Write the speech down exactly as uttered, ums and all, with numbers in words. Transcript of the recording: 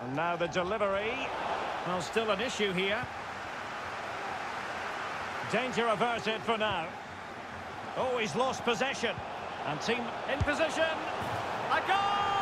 And now the delivery. Well, still an issue here. Danger averted for now. Oh, he's lost possession. And team in position. A goal!